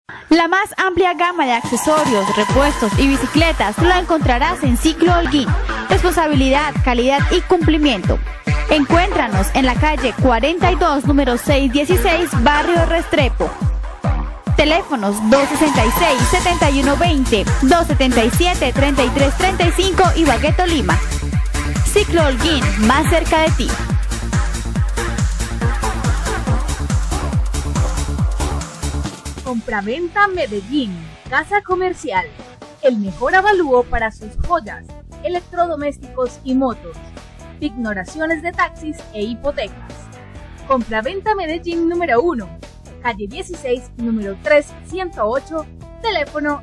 La más amplia gama de accesorios, repuestos y bicicletas lo encontrarás en Ciclo Holguín. Responsabilidad, calidad y cumplimiento. Encuéntranos en la calle 42, número 616, barrio Restrepo. Teléfonos 266-7120, 277-3335 y Bagueto Lima. Ciclo Holguín, más cerca de ti. Compraventa Medellín, casa comercial, el mejor avalúo para sus joyas, electrodomésticos y motos, ignoraciones de taxis e hipotecas. Compraventa Medellín número 1, calle 16, número 3108, teléfono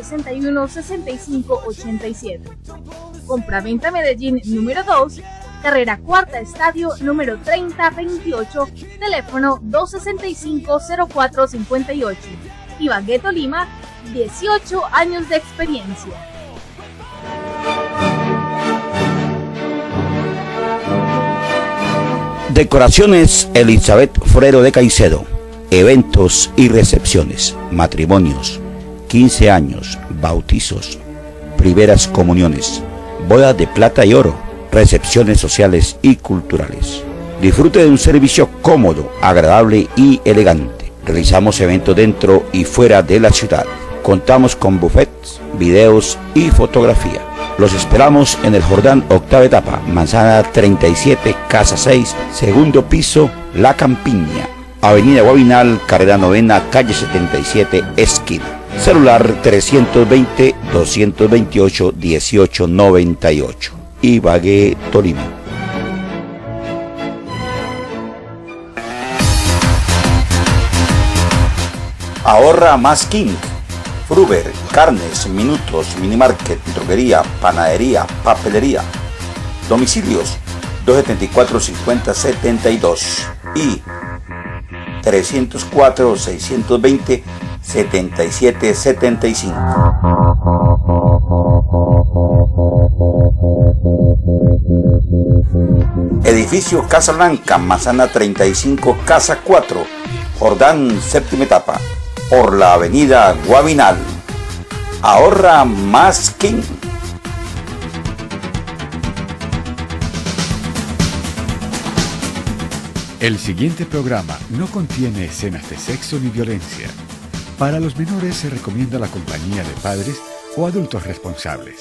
261-6587. Compraventa Medellín número 2, carrera Cuarta Estadio, número 3028, teléfono 265-0458. Y Bagueto Lima, 18 años de experiencia. Decoraciones Elizabeth Forero de Caicedo. Eventos y recepciones, matrimonios, 15 años, bautizos, primeras comuniones, bodas de plata y oro, recepciones sociales y culturales. Disfrute de un servicio cómodo, agradable y elegante. Realizamos eventos dentro y fuera de la ciudad. Contamos con buffets, videos y fotografía. Los esperamos en el Jordán, octava etapa, manzana 37, casa 6, segundo piso, La Campiña. Avenida Guavinal, carrera novena, calle 77, esquina. Celular 320-228-1898. Ibagué, Tolima. Ahorra más King. Fruber, carnes, minutos, minimarket, droguería, panadería, papelería. Domicilios 274-5072 y 304-620-7775. Edificio Casa Blanca, manzana 35, casa 4, Jordán, séptima etapa, por la avenida Guavinal. Ahorra más King. El siguiente programa no contiene escenas de sexo ni violencia. Para los menores se recomienda la compañía de padres o adultos responsables.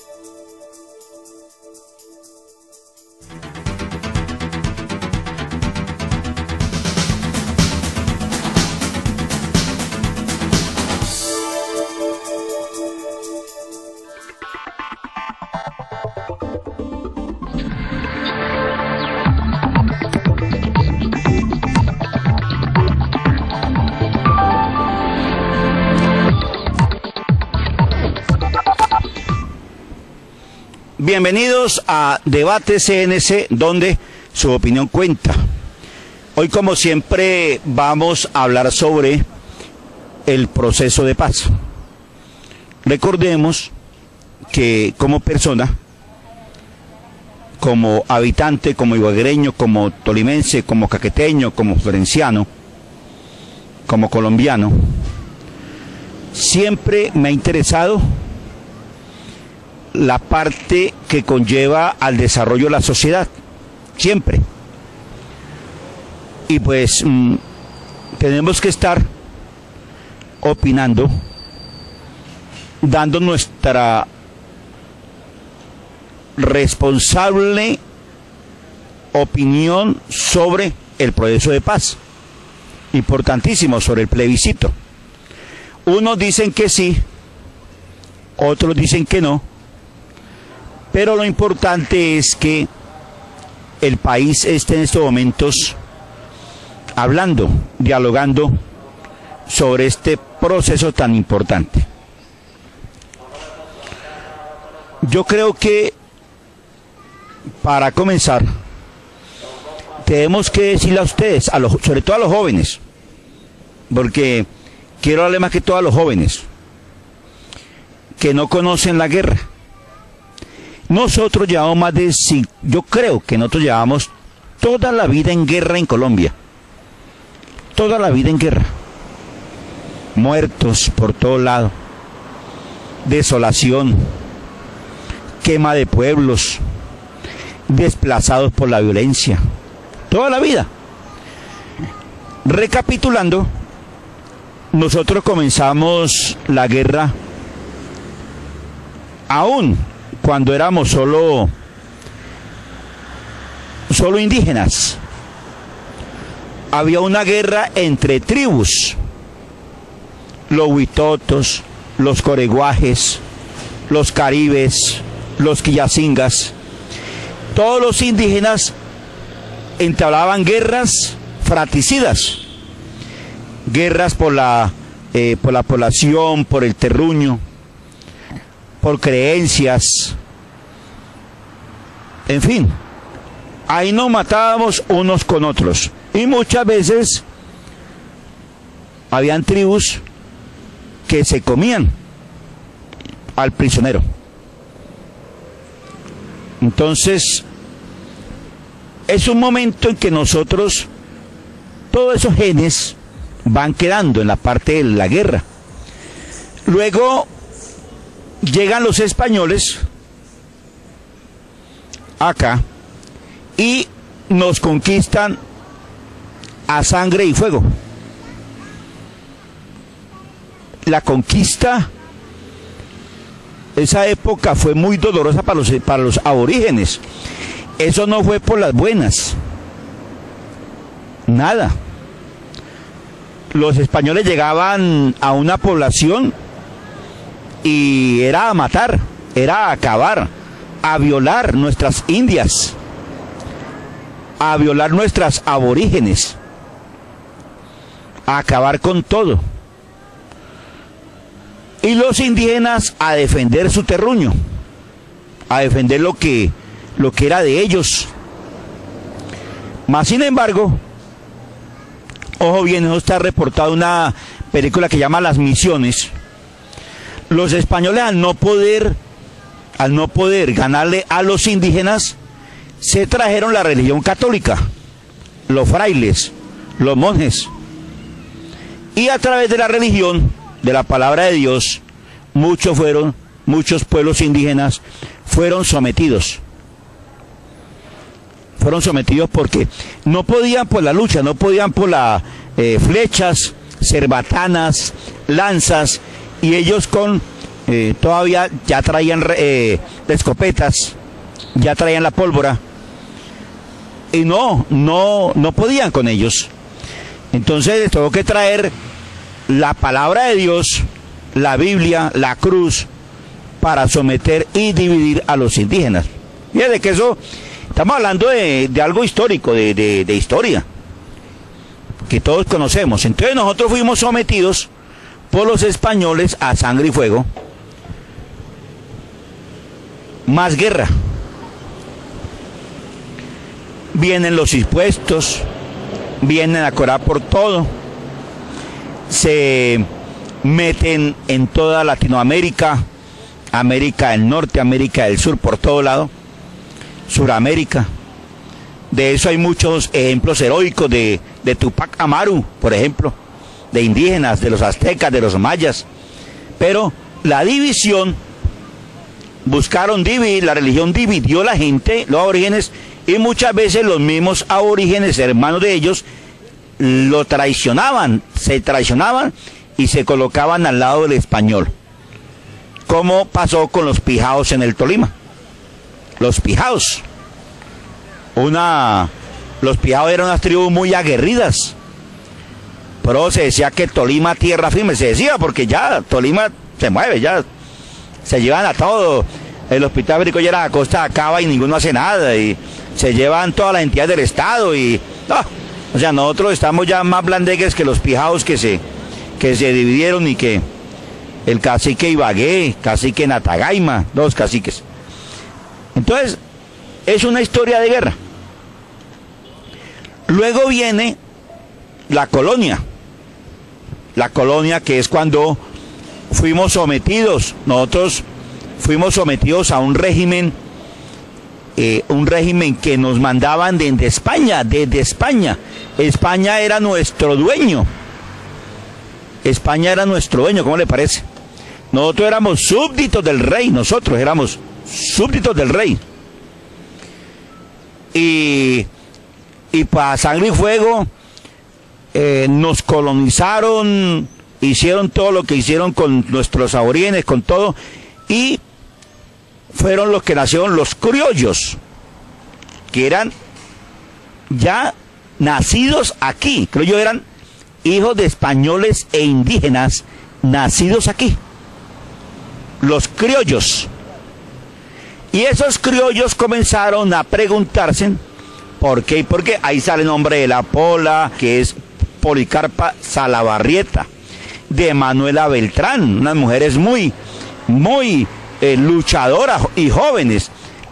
Bienvenidos a Debate CNC, donde su opinión cuenta. Hoy, como siempre, vamos a hablar sobre el proceso de paz. Recordemos que como persona, como habitante, como ibaguereño, como tolimense, como caqueteño, como florenciano, como colombiano, siempre me ha interesado la parte que conlleva al desarrollo de la sociedad, siempre. Y pues tenemos que estar opinando, dando nuestra responsable opinión sobre el proceso de paz, importantísimo, sobre el plebiscito. Unos dicen que sí, otros dicen que no. Pero lo importante es que el país esté en estos momentos hablando, dialogando sobre este proceso tan importante. Yo creo que para comenzar tenemos que decirle a ustedes, sobre todo a los jóvenes, porque quiero hablarle más que todo a los jóvenes que no conocen la guerra. Nosotros llevamos yo creo que nosotros llevamos toda la vida en guerra en Colombia. Toda la vida en guerra. muertos por todo lado, desolación, quema de pueblos, desplazados por la violencia, toda la vida. Recapitulando, nosotros comenzamos la guerra aún cuando éramos solo indígenas. Había una guerra entre tribus, los huitotos, los coreguajes, los caribes, los quillacingas. Todos los indígenas entablaban guerras fratricidas, guerras por la población, por el terruño, por creencias, en fin, ahí nos matábamos unos con otros. Y muchas veces habían tribus que se comían al prisionero. Entonces, es un momento en que nosotros, todos esos genes van quedando en la parte de la guerra. Luego llegan los españoles acá y nos conquistan a sangre y fuego. La conquista, esa época fue muy dolorosa para los aborígenes. Eso no fue por las buenas, nada. Los españoles llegaban a una población y era a matar, era a acabar, a violar nuestras indias, a violar nuestras aborígenes, a acabar con todo. Y los indígenas a defender su terruño, a defender lo que era de ellos. Mas sin embargo, ojo bien, eso está reportado en una película que llama Las Misiones. Los españoles al no poder ganarle a los indígenas, se trajeron la religión católica, los frailes, los monjes. Y a través de la religión, de la palabra de Dios, muchos pueblos indígenas fueron sometidos. Fueron sometidos porque no podían por la lucha, no podían por las flechas, cerbatanas, lanzas, y ellos todavía ya traían escopetas, ya traían la pólvora, y no podían con ellos. Entonces les tuvo que traer la palabra de Dios, la Biblia, la cruz, para someter y dividir a los indígenas. Fíjate que eso, estamos hablando de algo histórico, de historia, que todos conocemos. Entonces nosotros fuimos sometidos por los españoles a sangre y fuego. Más guerra. Vienen los impuestos, vienen a cobrar por todo. Se meten en toda Latinoamérica, América del Norte, América del Sur, por todo lado, Suramérica. De eso hay muchos ejemplos heroicos de Tupac Amaru, por ejemplo, de indígenas, de los aztecas, de los mayas. Pero la división, buscaron dividir, la religión dividió a la gente, los aborígenes, y muchas veces los mismos aborígenes, hermanos de ellos, lo traicionaban, se traicionaban y se colocaban al lado del español, como pasó con los pijaos en el Tolima. Los pijaos, los pijaos eran unas tribus muy aguerridas, pero se decía que Tolima tierra firme, se decía porque ya Tolima se mueve, ya se llevan a todo. El hospital médico ya era a costa acaba y ninguno hace nada, y se llevan todas las entidades del estado, y o sea, nosotros estamos ya más blandegues que los pijaos que se dividieron, y que el cacique Ibagué, cacique Natagaima, dos caciques. Entonces, es una historia de guerra. Luego viene la colonia. La colonia, que es cuando fuimos sometidos, nosotros fuimos sometidos a un régimen que nos mandaban desde España. España era nuestro dueño. España era nuestro dueño, ¿cómo le parece? Nosotros éramos súbditos del rey, nosotros éramos súbditos del rey. Y para sangre y fuego nos colonizaron, hicieron todo lo que hicieron con nuestros aborígenes, con todo, y fueron los que nacieron los criollos, que eran ya nacidos aquí. Criollos eran hijos de españoles e indígenas nacidos aquí, los criollos. Y esos criollos comenzaron a preguntarse por qué, y por qué. Ahí sale el nombre de la Pola, que es Policarpa Salabarrieta, de Manuela Beltrán, unas mujeres muy luchadoras y jóvenes,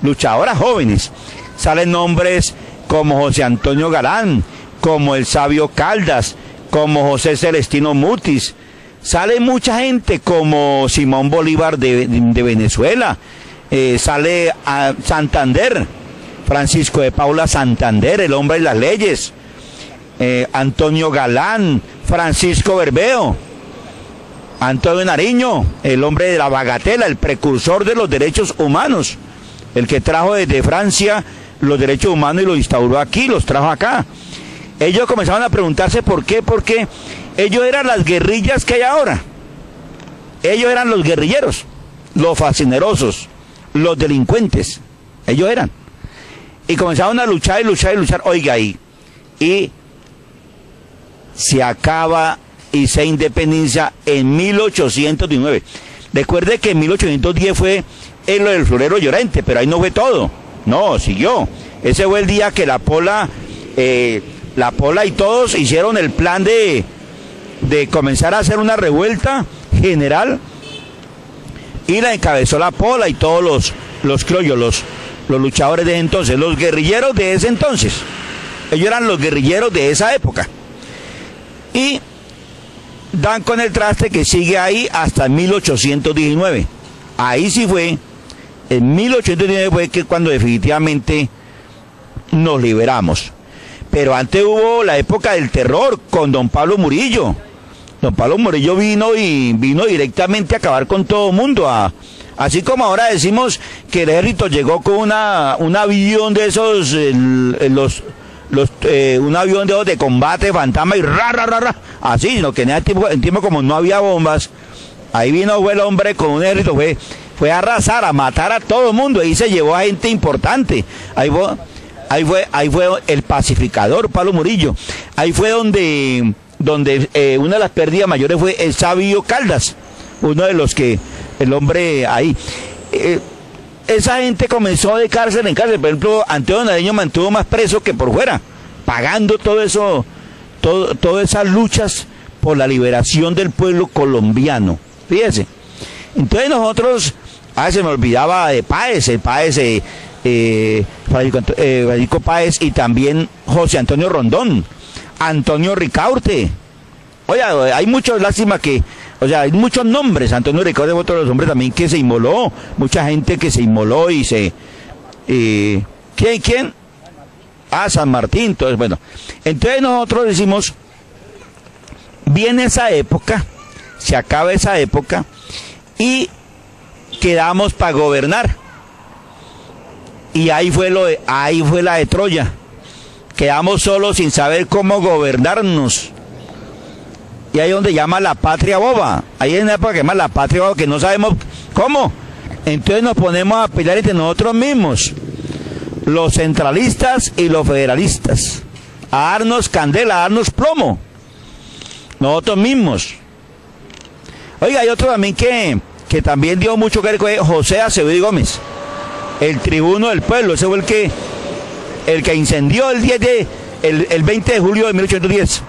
Salen nombres como José Antonio Galán, como el Sabio Caldas, como José Celestino Mutis. Sale mucha gente como Simón Bolívar de Venezuela. Sale a Santander, Francisco de Paula Santander, el hombre de las leyes. Antonio Galán, Francisco Berbeo, Antonio Nariño, el hombre de la bagatela, el precursor de los derechos humanos, el que trajo desde Francia los derechos humanos y los instauró aquí, los trajo acá. Ellos comenzaron a preguntarse por qué, porque ellos eran las guerrillas que hay ahora. Ellos eran los guerrilleros, los fascinerosos, los delincuentes. Ellos eran. Y comenzaron a luchar y luchar y luchar. Oiga, y se acaba y se independencia en 1819. Recuerde que en 1810 fue en lo del Florero Llorente, pero ahí no fue todo. No, siguió. Ese fue el día que la Pola y todos hicieron el plan de comenzar a hacer una revuelta general, y la encabezó la Pola y todos los criollos, los luchadores de entonces, los guerrilleros de ese entonces. Ellos eran los guerrilleros de esa época. Y dan con el traste que sigue ahí hasta 1819. Ahí sí fue, en 1819 fue que cuando definitivamente nos liberamos. Pero antes hubo la época del terror con don Pablo Murillo. Don Pablo Murillo vino directamente a acabar con todo el mundo. Así como ahora decimos que el ejército llegó con un avión de esos, un avión de esos de combate, fantasma y así, sino que en ese tiempo como no había bombas, ahí fue el hombre con un ejército, fue a arrasar, a matar a todo el mundo, ahí se llevó a gente importante. Ahí fue el pacificador Pablo Murillo. Ahí fue donde una de las pérdidas mayores fue el Sabio Caldas, uno de los que el hombre ahí. Esa gente comenzó de cárcel en cárcel. Por ejemplo, Antonio Nariño mantuvo más preso que por fuera, pagando todo eso, todas esas luchas por la liberación del pueblo colombiano. Fíjese. Entonces nosotros, se me olvidaba de Páez, Federico Páez, y también José Antonio Rondón, Antonio Ricaurte. Oye, hay muchos, lástima que, hay muchos nombres. Antonio Ricaurte fue otro de los hombres también que se inmoló, mucha gente que se inmoló y se... ¿Quién? San Martín. Entonces, bueno, entonces nosotros decimos, viene esa época, se acaba esa época, y quedamos para gobernar. Y ahí fue la de Troya. Quedamos solos sin saber cómo gobernarnos. Y ahí es donde llama la patria boba. Ahí es una época que llama la patria boba, que no sabemos cómo. Entonces nos ponemos a pelear entre nosotros mismos, los centralistas y los federalistas, a darnos candela, a darnos plomo, nosotros mismos. Oiga, hay otro también que también dio mucho que ver con José Acevedo Gómez, el tribuno del pueblo. Ese fue el que incendió el 20 de julio de 1810.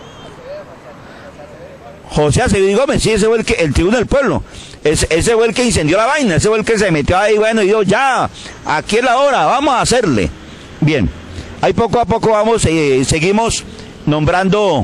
José Acevedo Gómez, sí, ese fue el tribuno del pueblo. Ese fue el que incendió la vaina, ese fue el que se metió ahí, bueno, y dijo, ya, aquí es la hora, vamos a hacerle. Bien, ahí poco a poco seguimos nombrando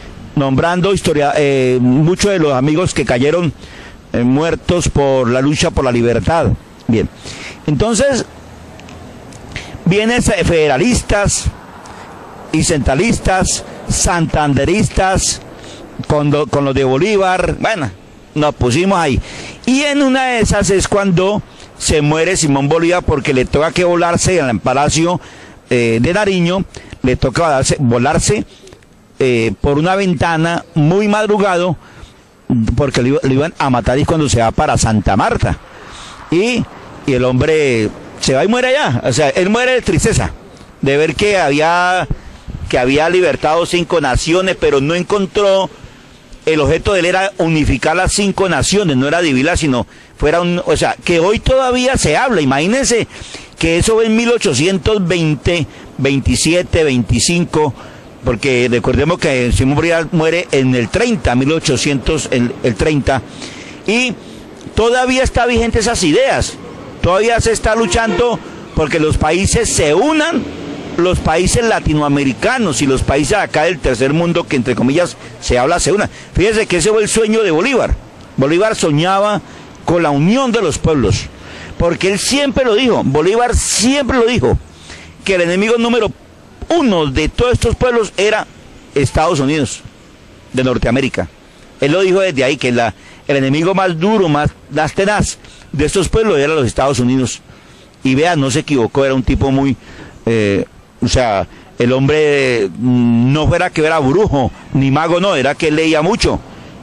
muchos de los amigos que cayeron muertos por la lucha por la libertad. Bien, entonces vienen federalistas y centralistas, santanderistas, con los de Bolívar, bueno, nos pusimos ahí. Y en una de esas es cuando se muere Simón Bolívar, porque le toca que volarse en el Palacio de Nariño, le toca volarse por una ventana muy madrugado, porque lo iban a matar, y cuando se va para Santa Marta. Y el hombre se va y muere allá. O sea, él muere de tristeza, de ver que había libertado 5 naciones, pero no encontró. El objeto de él era unificar las 5 naciones, no era dividirlas, sino fuera o sea, que hoy todavía se habla. Imagínense que eso en 1820, 27, 25, porque recordemos que Simón Bolívar muere en el 30, 1800, el 30, y todavía está vigente esas ideas, todavía se está luchando porque los países se unan, los países latinoamericanos y los países acá del tercer mundo, que entre comillas se habla, se unan. Fíjense que ese fue el sueño de Bolívar. Bolívar soñaba con la unión de los pueblos, porque él siempre lo dijo, Bolívar siempre lo dijo, que el enemigo número 1 de todos estos pueblos era Estados Unidos de Norteamérica. Él lo dijo desde ahí, que el enemigo más duro, más tenaz de estos pueblos era los Estados Unidos. Y vea, no se equivocó, era un tipo muy... o sea, el hombre no fuera que era brujo ni mago, no, era que él leía mucho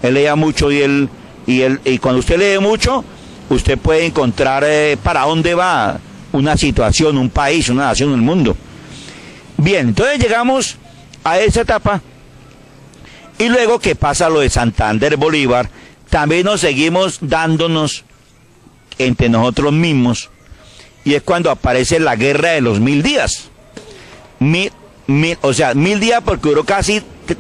y cuando usted lee mucho, usted puede encontrar para dónde va una situación, un país, una nación, el mundo. Bien, entonces llegamos a esa etapa, y luego que pasa lo de Santander, Bolívar, también nos seguimos dándonos entre nosotros mismos, y es cuando aparece la guerra de los 1000 días. 1000 días, porque duró casi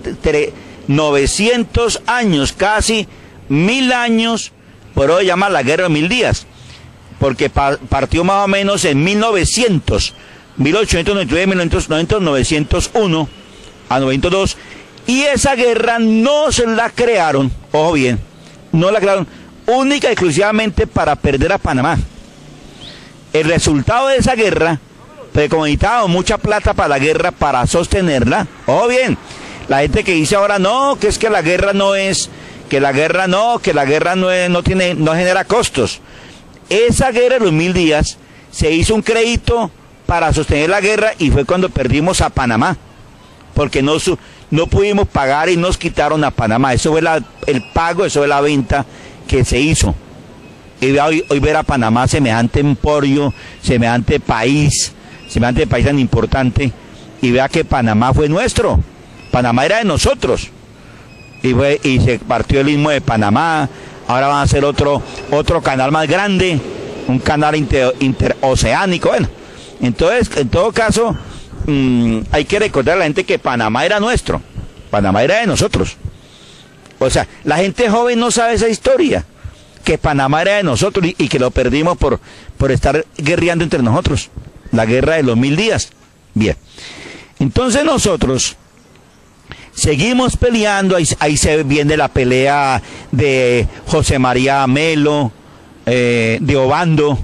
900 años, casi 1000 años, por eso se llama la guerra de 1000 días, porque partió más o menos en 1899, 1990, 901 a 902, y esa guerra no se la crearon, ojo bien, no la crearon única y exclusivamente para perder a Panamá. El resultado de esa guerra, pues como necesitábamos mucha plata para la guerra, para sostenerla, ojo bien, la gente que dice ahora no, que es que la guerra no es, que la guerra no genera costos. Esa guerra de los 1000 días se hizo un crédito para sostener la guerra, y fue cuando perdimos a Panamá, porque no pudimos pagar y nos quitaron a Panamá. Eso fue el pago, eso fue la venta que se hizo. Y hoy ver a Panamá semejante emporio, semejante país tan importante, y vea que Panamá fue nuestro, Panamá era de nosotros, y se partió el istmo de Panamá. Ahora van a hacer otro canal más grande, un canal interoceánico. Bueno, entonces, en todo caso, hay que recordar a la gente que Panamá era nuestro, Panamá era de nosotros. O sea, la gente joven no sabe esa historia, que Panamá era de nosotros y que lo perdimos por estar guerreando entre nosotros, la guerra de los 1000 días. Bien, entonces nosotros seguimos peleando, ahí se viene la pelea de José María Melo, de Obando,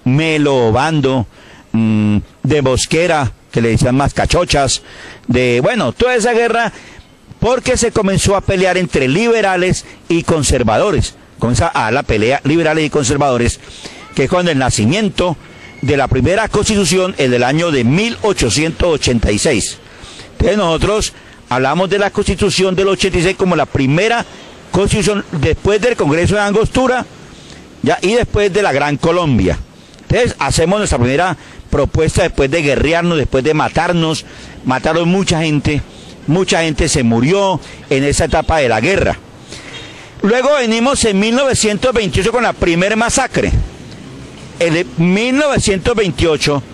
de Mosquera, que le decían más cachochas, toda esa guerra, porque se comenzó a pelear entre liberales y conservadores. Comienza a la pelea liberales y conservadores, que es cuando el nacimiento de la primera constitución es del año de 1886. Entonces nosotros hablamos de la constitución del 86 como la primera constitución después del Congreso de Angostura, ¿ya? Y después de la Gran Colombia. Entonces hacemos nuestra primera propuesta después de guerrearnos, después de matarnos, mataron mucha gente se murió en esa etapa de la guerra. Luego venimos en 1928 con la primera masacre. En 1928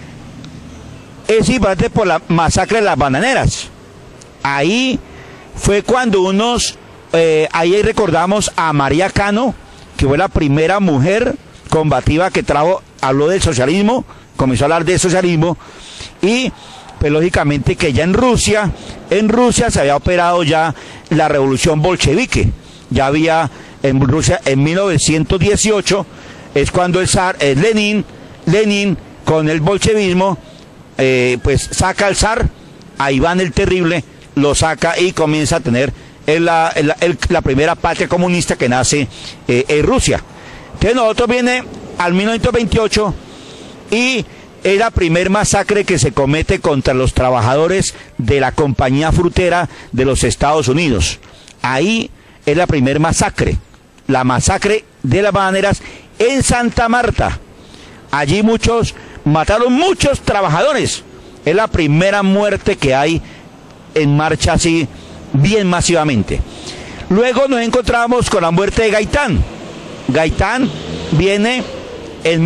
es importante por la masacre de las bananeras. Ahí fue cuando ahí recordamos a María Cano, que fue la primera mujer combativa que habló del socialismo, comenzó a hablar del socialismo, y pues lógicamente que ya en Rusia se había operado ya la revolución bolchevique. Ya había en Rusia en 1918, es cuando el zar, Lenin con el bolchevismo, pues saca al zar, a Iván el Terrible, lo saca y comienza a tener es la primera patria comunista que nace en Rusia. Entonces nosotros viene al 1928 y es la primer masacre que se comete contra los trabajadores de la compañía frutera de los Estados Unidos. Ahí es la primer masacre, la masacre de las bananeras en Santa Marta. Allí mataron muchos trabajadores. Es la primera muerte que hay en marcha así, bien masivamente. Luego nos encontramos con la muerte de Gaitán. Gaitán viene en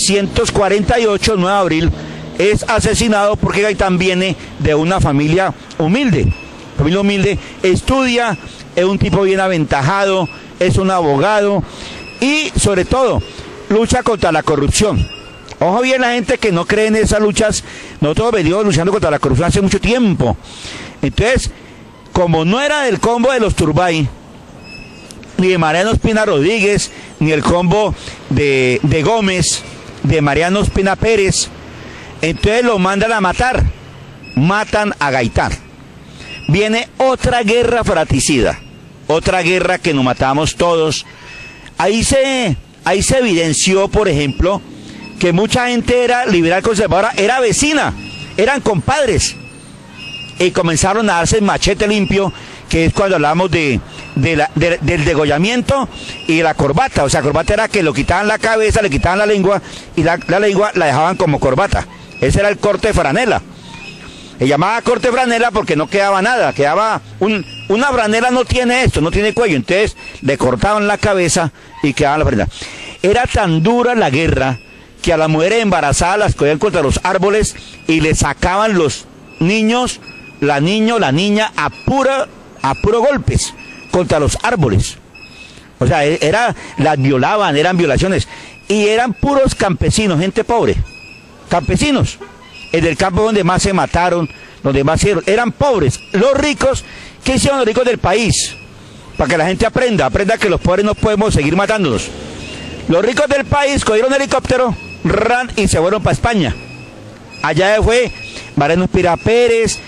1948, 9 de abril, es asesinado porque Gaitán viene de una familia humilde. Familia humilde, estudia, es un tipo bien aventajado, es un abogado y sobre todo lucha contra la corrupción. Ojo bien la gente que no cree en esas luchas, nosotros venimos luchando contra la corrupción hace mucho tiempo. Entonces, como no era del combo de los Turbay, ni de Mariano Espina Rodríguez, ni el combo de Gómez, de Mariano Espina Pérez, entonces lo mandan a matar, matan a Gaitán. Viene otra guerra fratricida, otra guerra que nos matamos todos. Ahí se evidenció, por ejemplo, que mucha gente era liberal conservadora, era vecina, eran compadres, y comenzaron a darse el machete limpio, que es cuando hablamos del degollamiento y la corbata. O sea, corbata era que lo quitaban la cabeza, le quitaban la lengua, y la lengua la dejaban como corbata. Ese era el corte de franela. Se llamaba corte de franela porque no quedaba nada, quedaba una franela no tiene esto, no tiene cuello, entonces le cortaban la cabeza y quedaba la franela. Era tan dura la guerra que a las mujeres embarazadas las cogían contra los árboles y le sacaban los niños, la niña a puro golpes contra los árboles. O sea, las violaban, eran violaciones. Y eran puros campesinos, gente pobre. Campesinos. En el campo donde más se mataron, donde más eran pobres. Los ricos, ¿qué hicieron los ricos del país? Para que la gente aprenda que los pobres no podemos seguir matándonos. Los ricos del país cogieron helicóptero, y se fueron para España. Allá fue Mariano Espina Pérez,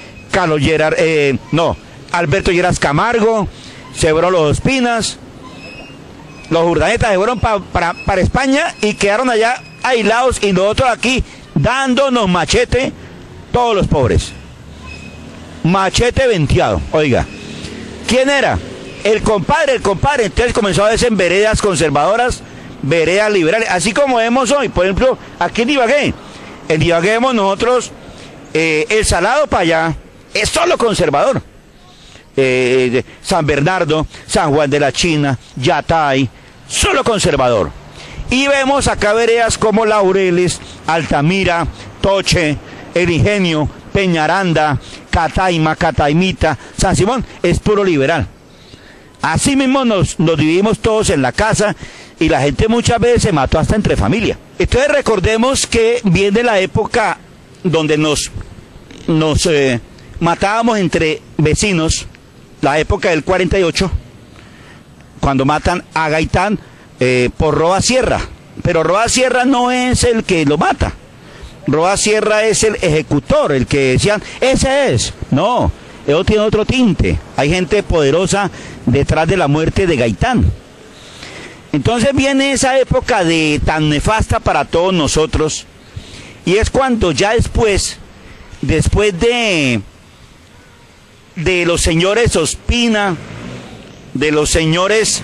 Alberto Lleras Camargo, se fueron los Espinas, los Urdaneta se fueron para España y quedaron allá aislados y nosotros aquí dándonos machete, todos los pobres. Machete venteado, oiga. ¿Quién era? El compadre, entonces comenzó a verse en veredas conservadoras, veredas liberales, así como vemos hoy, por ejemplo, aquí en Ibagué. En Ibagué vemos nosotros el Salado para allá, es solo conservador. San Bernardo, San Juan de la China, Yatay, solo conservador. Y vemos acá veredas como Laureles, Altamira, Toche, El Ingenio, Peñaranda, Cataima, Cataimita, San Simón, es puro liberal. Así mismo nos dividimos todos en la casa y la gente muchas veces se mató hasta entre familia. Entonces recordemos que viene la época donde nos matábamos entre vecinos, la época del 48, cuando matan a Gaitán por Roa Sierra. Pero Roa Sierra no es el que lo mata. Roa Sierra es el ejecutor, el que decían, ese es. No, eso tiene otro tinte. Hay gente poderosa detrás de la muerte de Gaitán. Entonces viene esa época tan nefasta para todos nosotros, y es cuando ya después de los señores Ospina, de los señores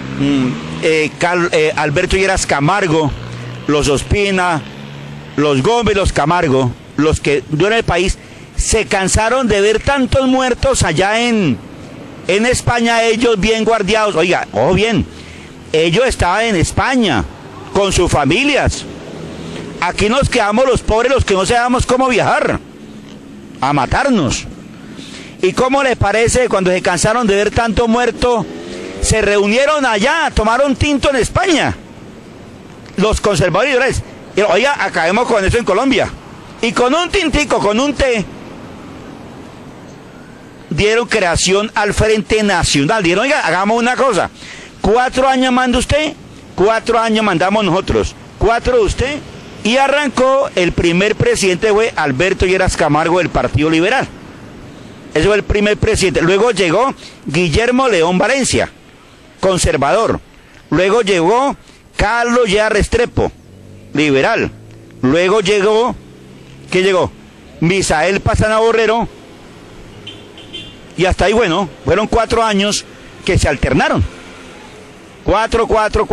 Alberto Lleras Camargo, los Ospina, los Gómez, los Camargo, los que duran el país, se cansaron de ver tantos muertos allá en España, ellos bien guardiados. Oiga, ojo bien, ellos estaban en España con sus familias. Aquí nos quedamos los pobres, los que no sabemos cómo viajar, a matarnos. ¿Y cómo les parece cuando se cansaron de ver tanto muerto? Se reunieron allá, tomaron tinto en España, los conservadores. Y, oiga, acabemos con eso en Colombia. Y con un tintico, con un té, dieron creación al Frente Nacional. Dijeron, oiga, hagamos una cosa. 4 años manda usted, 4 años mandamos nosotros, 4 usted. Y arrancó, el primer presidente fue Alberto Lleras Camargo del Partido Liberal. Ese fue el primer presidente. Luego llegó Guillermo León Valencia, conservador. Luego llegó Carlos Lleras Restrepo, liberal. Luego llegó, ¿qué llegó? Misael Pastrana Borrero. Y hasta ahí, bueno, fueron 4 años que se alternaron. 4.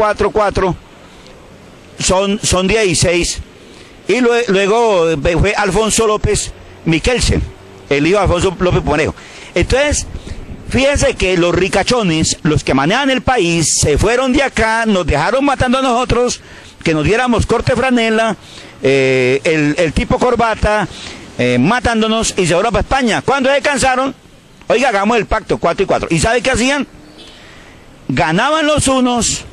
Son 16. Y luego fue Alfonso López Miquelsen, el hijo de Alfonso López Pumarejo. Entonces, fíjense que los ricachones, los que manejan el país, se fueron de acá, nos dejaron matando a nosotros, que nos diéramos corte franela, el tipo corbata, matándonos, y se fueron para España. Cuando se cansaron, oiga, hagamos el pacto 4 y 4. ¿Y sabe qué hacían? Ganaban los unos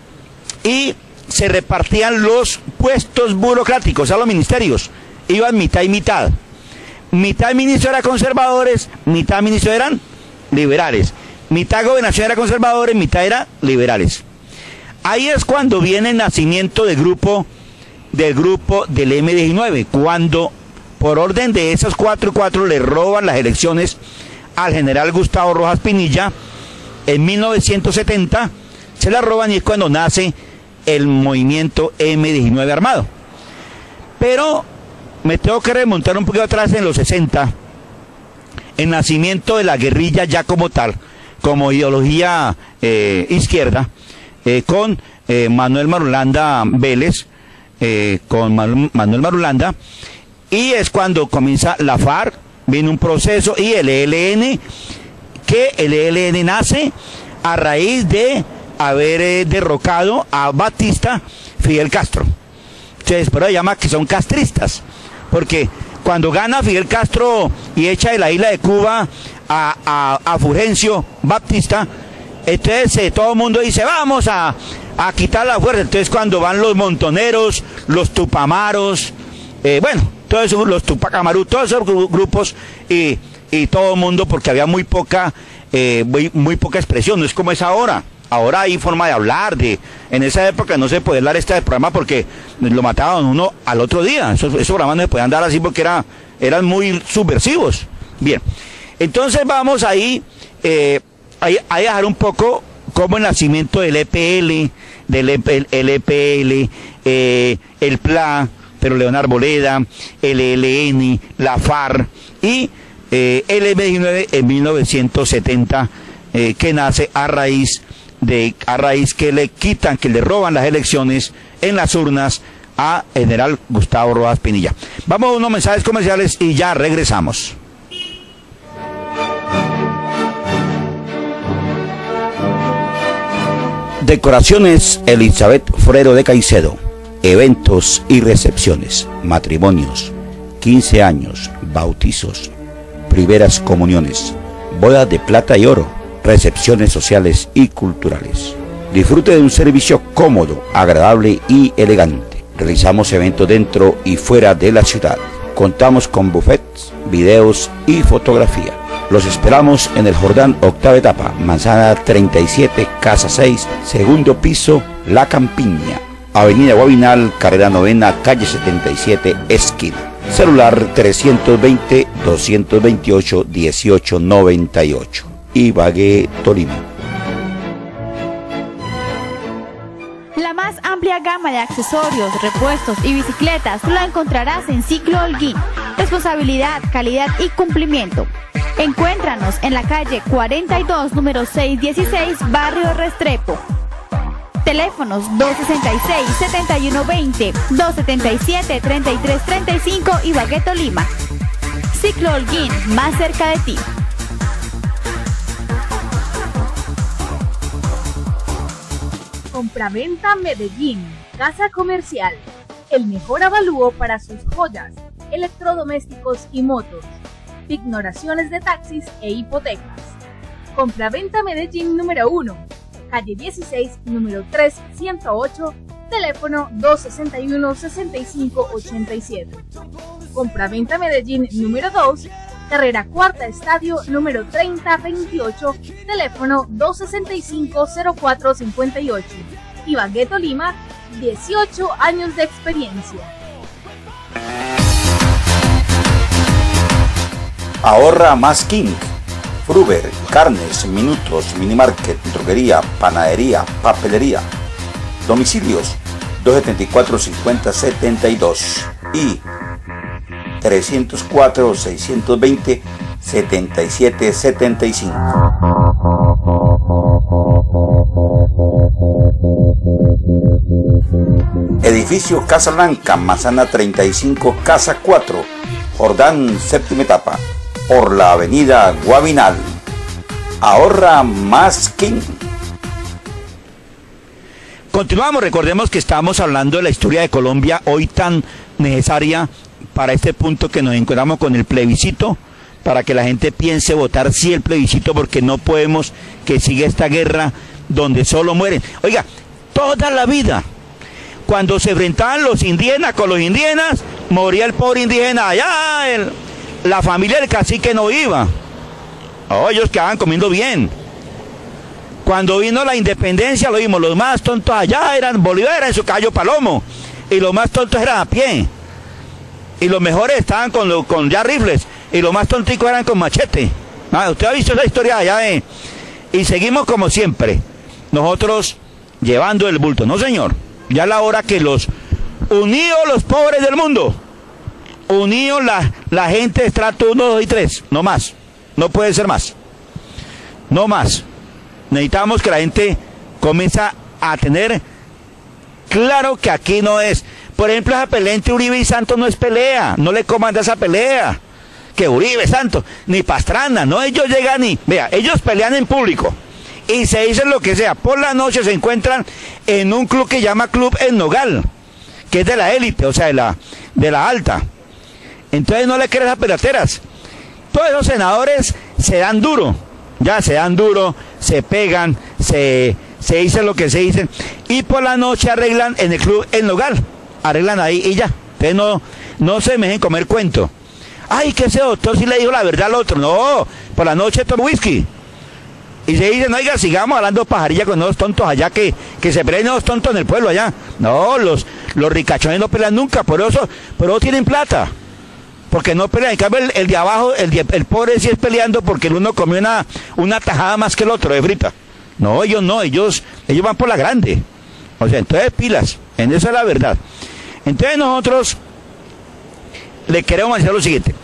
y se repartían los puestos burocráticos a los ministerios. Iban mitad y mitad. Mitad de ministros eran conservadores, mitad de ministros eran liberales. Mitad de gobernación era conservadores, mitad era liberales. Ahí es cuando viene el nacimiento del grupo del M19, cuando por orden de esas 4 y 4 le roban las elecciones al general Gustavo Rojas Pinilla. En 1970 se la roban y es cuando nace el movimiento M19 armado. Pero me tengo que remontar un poquito atrás, en los 60, el nacimiento de la guerrilla ya como tal, como ideología izquierda, con Manuel Marulanda Vélez, Manuel Marulanda, y es cuando comienza la FARC, viene un proceso, y el ELN, que el ELN nace a raíz de haber derrocado a Batista Fidel Castro. Entonces, por eso se llama que son castristas, porque cuando gana Fidel Castro y echa de la isla de Cuba a Fulgencio Batista, entonces todo el mundo dice, vamos a quitar la fuerza. Entonces cuando van los montoneros, los tupamaros, bueno, todos esos, los Tupac-Amaru, todos esos grupos, y todo el mundo, porque había muy poca expresión, no es como es ahora. Ahora hay forma de hablar, en esa época no se podía hablar este programa porque lo mataban uno al otro día. Esos programas no se podían dar así porque eran muy subversivos. Bien, entonces vamos ahí a dejar un poco como el nacimiento del EPL, el EPL, el PLA, pero León Arboleda, el ELN, la FARC y el M19 en 1970, que nace a raíz que le quitan, que le roban las elecciones en las urnas a general Gustavo Rojas Pinilla. Vamos a unos mensajes comerciales y ya regresamos. Decoraciones Elizabeth Frero de Caicedo. Eventos y recepciones, matrimonios, 15 años, bautizos, primeras comuniones, bodas de plata y oro, recepciones sociales y culturales. Disfrute de un servicio cómodo, agradable y elegante. Realizamos eventos dentro y fuera de la ciudad. Contamos con buffets, videos y fotografía. Los esperamos en el Jordán, octava etapa, manzana 37, casa 6, segundo piso, La Campiña. Avenida Guabinal, carrera 9, calle 77, esquina. Celular 320-228-1898. Ibagué, Tolima. La más amplia gama de accesorios, repuestos y bicicletas la encontrarás en Ciclo Holguín. Responsabilidad, calidad y cumplimiento. Encuéntranos en la calle 42, número 616, barrio Restrepo. Teléfonos 266-7120, 277-3335, Ibagué, Tolima. Ciclo Holguín, más cerca de ti. Compraventa Medellín, Casa Comercial. El mejor avalúo para sus joyas, electrodomésticos y motos. Ignoraciones de taxis e hipotecas. Compraventa Medellín número 1. Calle 16, número 3108, teléfono 261-6587. Compraventa Medellín número 2, carrera cuarta estadio, número 3028, teléfono 265-0458. Ibagué, Tolima, 18 años de experiencia. Ahorra más King. Fruber, carnes, minutos, minimarket, droguería, panadería, papelería. Domicilios 274-5072 y 304-620-7775. Edificio Casa Blanca, Manzana 35, Casa 4, Jordán, séptima etapa, por la avenida Guavinal. Ahorra más King. Continuamos, recordemos que estamos hablando de la historia de Colombia, hoy tan necesaria para este punto que nos encontramos con el plebiscito, para que la gente piense votar sí el plebiscito, porque no podemos que siga esta guerra donde solo mueren. Oiga, toda la vida, cuando se enfrentaban los indígenas con los indígenas, moría el pobre indígena allá, la familia del cacique no iba. Oh, ellos quedaban comiendo bien. Cuando vino la independencia, lo vimos, los más tontos allá eran Bolívar en su caballo Palomo, y los más tontos eran a pie, y los mejores estaban con ya rifles, y los más tonticos eran con machete. Usted ha visto esa historia allá, y seguimos como siempre, nosotros llevando el bulto. No, señor, ya es la hora que unidos los pobres del mundo, unidos la gente de estrato 1, 2 y 3, no más, no puede ser más, no más. Necesitamos que la gente comience a tener claro que aquí no es. Por ejemplo, esa pelea entre Uribe y Santos no es pelea, no le comanda esa pelea. Que Uribe, Santos, ni Pastrana, no, ellos llegan y, vea, ellos pelean en público y se dicen lo que sea. Por la noche se encuentran en un club que llama Club El Nogal, que es de la élite, o sea, de la alta. Entonces no le creen esas pelateras. Todos esos senadores se dan duro. Ya se dan duro, se pegan, se dicen lo que se dicen, y por la noche arreglan en el Club El Nogal, arreglan ahí y ya. Entonces no se me dejen comer cuento. Ay, que ese doctor sí le dijo la verdad al otro. No, por la noche toma whisky. Y se dicen, oiga, sigamos hablando pajarilla con esos tontos allá, que se peleen esos tontos en el pueblo allá. No, los ricachones no pelean nunca, por eso tienen plata. Porque no pelean, en cambio el de abajo, el pobre sí es peleando porque el uno comió una tajada más que el otro de frita. No, ellos van por la grande. O sea, entonces pilas, en eso es la verdad. Entonces nosotros le queremos decir lo siguiente.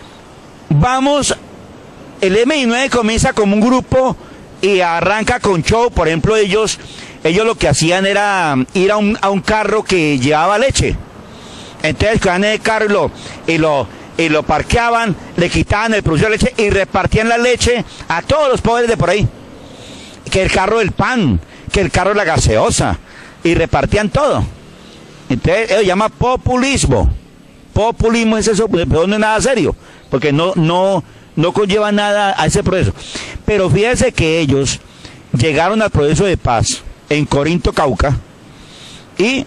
El M19 comienza como un grupo y arranca con show. Por ejemplo, ellos lo que hacían era ir a un carro que llevaba leche. Entonces cogían el carro y lo parqueaban, le quitaban el producto de leche y repartían la leche a todos los pobres de por ahí. Que el carro del pan, que el carro de la gaseosa, y repartían todo. Entonces eso se llama populismo. Populismo es eso, pero no es nada serio, porque no conlleva nada a ese proceso. Pero fíjense que ellos llegaron al proceso de paz en Corinto, Cauca, y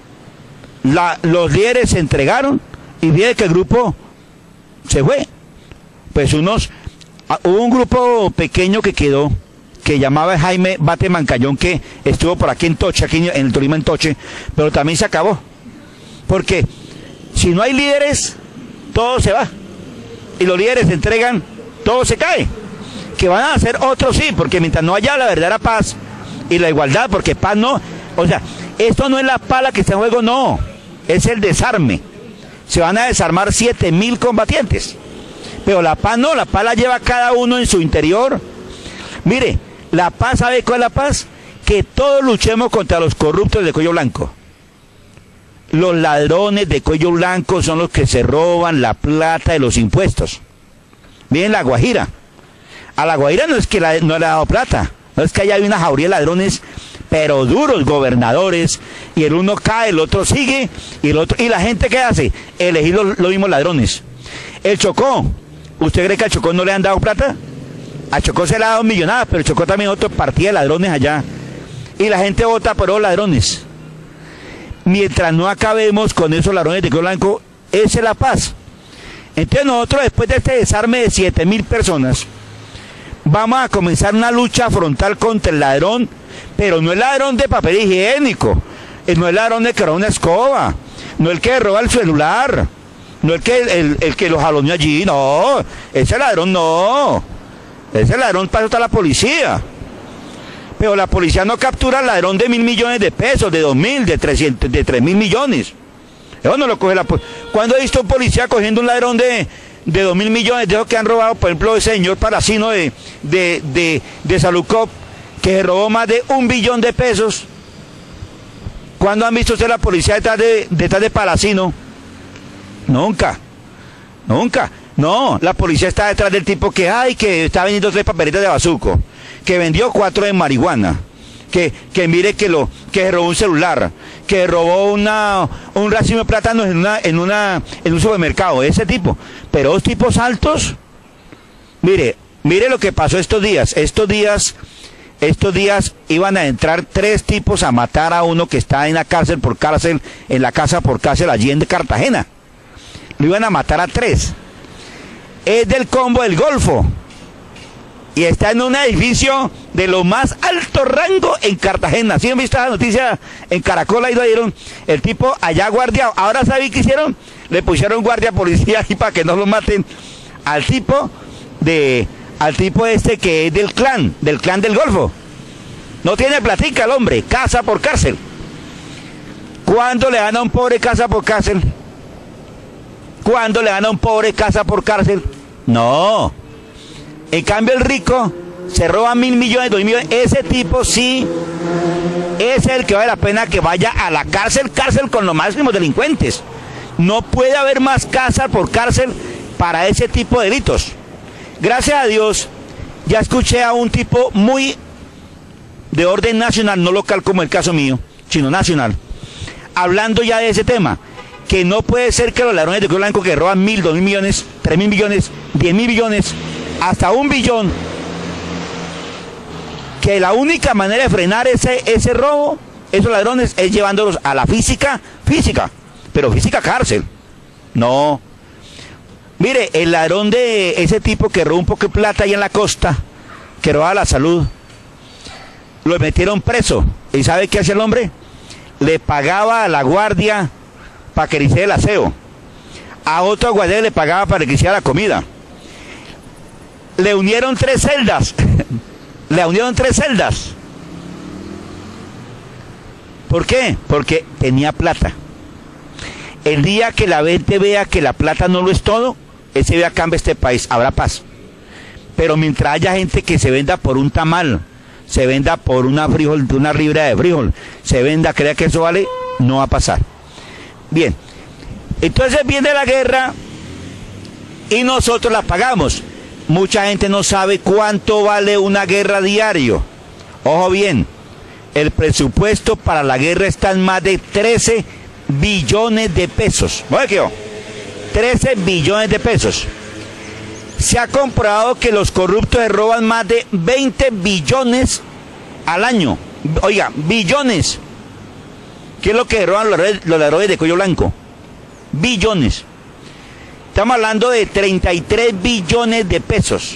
los líderes se entregaron, y fíjense que el grupo se fue. Pues hubo un grupo pequeño que quedó, que llamaba Jaime Bate Mancayón, que estuvo por aquí en Toche, aquí en el Tolima en Toche, pero también se acabó. Porque si no hay líderes, todo se va. Y los líderes se entregan, todo se cae. Que van a hacer otros sí, porque mientras no haya la verdadera paz y la igualdad, porque paz no, o sea, esto no es la paz la que está en juego, no, es el desarme. Se van a desarmar 7.000 combatientes. Pero la paz no, la paz la lleva cada uno en su interior. Mire, la paz, ¿sabe cuál es la paz? Que todos luchemos contra los corruptos de cuello blanco. Los ladrones de cuello blanco son los que se roban la plata de los impuestos. Miren La Guajira. A La Guajira no es que no le ha dado plata, no es que haya una jauría de ladrones, pero duros gobernadores, y el uno cae, el otro sigue, y la gente ¿qué hace? Elegir los mismos ladrones. El Chocó, ¿usted cree que al Chocó no le han dado plata? A Chocó se le ha dado millonadas, pero el Chocó también otro partida de ladrones allá, y la gente vota por los ladrones. Mientras no acabemos con esos ladrones de cuello blanco, esa es la paz. Entonces nosotros, después de este desarme de 7.000 personas, vamos a comenzar una lucha frontal contra el ladrón, pero no el ladrón de papel higiénico, no el ladrón de que roba una escoba, no el que roba el celular, No el que lo jaloneó allí, no. Ese ladrón no. Ese ladrón pasó hasta la policía. Pero la policía no captura al ladrón de 1.000 millones de pesos, de 2.000, de 300, de 3.000 millones. Eso no lo coge la policía. ¿Cuándo he visto un policía cogiendo un ladrón de 2.000 millones de esos que han robado, por ejemplo, ese señor Palacino de Salucop, que se robó más de 1 billón de pesos? ¿Cuándo han visto usted la policía detrás de Palacino? Nunca. No, la policía está detrás del tipo que está vendiendo 3 papeletas de bazuco, que vendió 4 de marihuana, que mire que se robó un celular, que robó un racimo de plátanos en un supermercado, ese tipo. Pero los tipos altos, mire lo que pasó estos días. Estos días iban a entrar 3 tipos a matar a uno que está en la cárcel, en la casa por cárcel allí en Cartagena. Lo iban a matar a 3. Es del combo del Golfo. Y está en un edificio de lo más alto rango en Cartagena. ¿Sí han visto esa noticia? En Caracol ahí lo dieron. El tipo allá guardiado. Ahora ¿saben qué hicieron? Le pusieron guardia policía ahí para que no lo maten al tipo este que es del clan del Golfo. No tiene platica el hombre, casa por cárcel. ¿Cuándo le dan a un pobre casa por cárcel? ¿Cuándo le dan a un pobre casa por cárcel? No. En cambio el rico se roba 1.000 millones, 2.000 millones. Ese tipo sí es el que vale la pena que vaya a la cárcel con los máximos delincuentes. No puede haber más casa por cárcel para ese tipo de delitos. Gracias a Dios, ya escuché a un tipo muy de orden nacional, no local como el caso mío, sino nacional, hablando ya de ese tema, que no puede ser que los ladrones de cuello blanco que roban 1.000, 2.000 millones, 3.000 millones, 10.000 millones, hasta 1 billón, que la única manera de frenar ese robo, esos ladrones, es llevándolos a la física, pero física cárcel. No. Mire, el ladrón de ese tipo que robó un poco de plata ahí en la costa, que robaba la salud, lo metieron preso. ¿Y sabe qué hacía el hombre? Le pagaba a la guardia para que le hiciera el aseo. A otro guardia le pagaba para que hiciera la comida. Le unieron 3 celdas. Le unieron 3 celdas. ¿Por qué? Porque tenía plata. El día que la gente vea que la plata no lo es todo, ese día cambia este país, habrá paz. Pero mientras haya gente que se venda por un tamal, se venda por una libra de frijol, se venda, crea que eso vale, no va a pasar. Bien, entonces viene la guerra y nosotros la pagamos. Mucha gente no sabe cuánto vale una guerra diario. Ojo bien, el presupuesto para la guerra está en más de 13 billones de pesos. ¿Cómo quedó? 13 billones de pesos. Se ha comprobado que los corruptos se roban más de 20 billones al año. Oiga, billones. ¿Qué es lo que roban los ladrones de cuello blanco? Billones. Estamos hablando de 33 billones de pesos.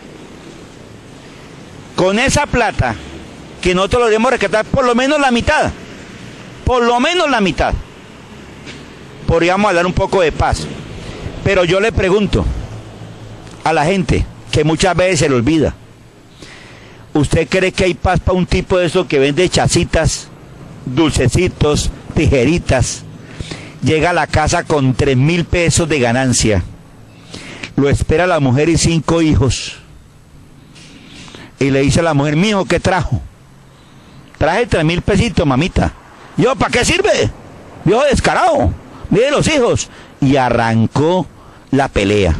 Con esa plata, que nosotros logremos rescatar por lo menos la mitad. Por lo menos la mitad. Podríamos hablar un poco de paz. Pero yo le pregunto a la gente, que muchas veces se le olvida, ¿usted cree que hay paz para un tipo de eso que vende chacitas, dulcecitos, tijeritas? Llega a la casa con 3.000 pesos de ganancia. Lo espera la mujer y 5 hijos. Y le dice a la mujer, mijo, ¿qué trajo? Traje 3.000 pesitos, mamita. Yo, ¿para qué sirve? Viejo descarado. Mire los hijos. Y arrancó la pelea.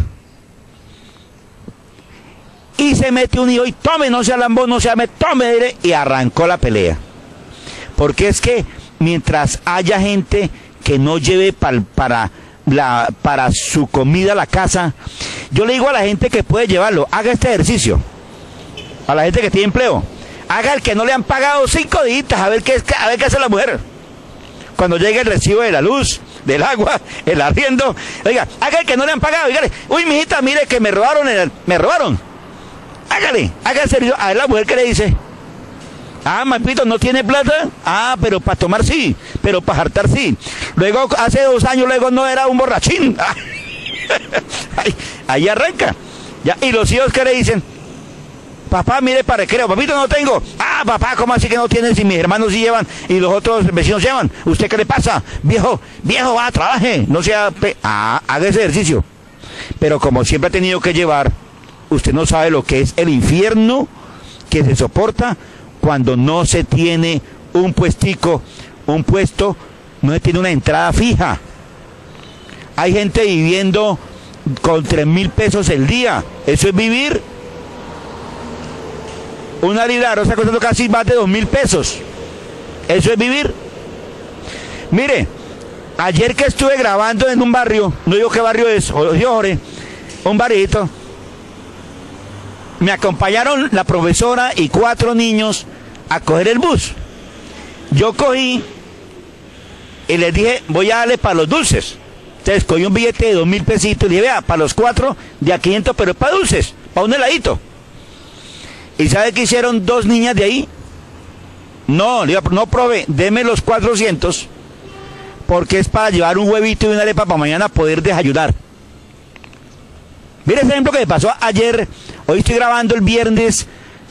Y se mete un hijo y tome, no sea lambón, no sea me tome, y arrancó la pelea. Porque es que mientras haya gente que no lleve para su comida a la casa, yo le digo a la gente que puede llevarlo, haga este ejercicio. A la gente que tiene empleo, haga el que no le han pagado 5 días, a ver qué hace la mujer. Cuando llegue el recibo de la luz, del agua, el arriendo, oiga, haga el que no le han pagado, dígale, uy, mijita, mire que me robaron. Hágale, haga el servicio. A ver la mujer que le dice, Ah, Mapito, ¿no tiene plata? Ah, pero para tomar sí, pero para hartar sí. Luego, hace 2 años, luego no era un borrachín. Ahí arranca. Ya, y los hijos que le dicen, papá, mire para recreo, papito, no tengo. Ah, papá, ¿cómo así que no tienen si mis hermanos sí llevan y los otros vecinos llevan? ¿Usted qué le pasa? Viejo, va, trabaje, no sea... haga ese ejercicio. Pero como siempre ha tenido que llevar, usted no sabe lo que es el infierno que se soporta cuando no se tiene un puesto, no se tiene una entrada fija. Hay gente viviendo con 3.000 pesos el día. ¿Eso es vivir? Una libra de arroz está costando casi más de 2.000 pesos. ¿Eso es vivir? Mire, ayer que estuve grabando en un barrio, no digo qué barrio es, un barrito, me acompañaron la profesora y 4 niños a coger el bus. Yo cogí y les dije, voy a darle para los dulces. Entonces cogí un billete de 2.000 pesitos y dije, vea, para los 4 de a 500, pero es para dulces, para un heladito. ¿Y sabe qué hicieron 2 niñas de ahí? No, le digo, no probé, deme los 400, porque es para llevar un huevito y una arepa para mañana poder desayunar. Mire ese ejemplo que me pasó ayer. Hoy estoy grabando el viernes,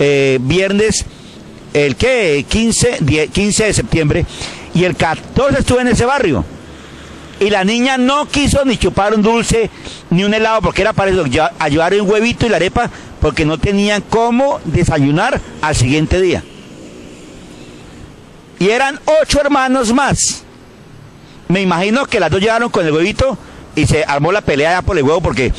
el que 15 de septiembre, y el 14 estuve en ese barrio. Y la niña no quiso ni chupar un dulce, ni un helado, porque era para eso, a llevar un huevito y la arepa, porque no tenían cómo desayunar al siguiente día. Y eran 8 hermanos más. Me imagino que las 2 llegaron con el huevito y se armó la pelea ya por el huevo, porque...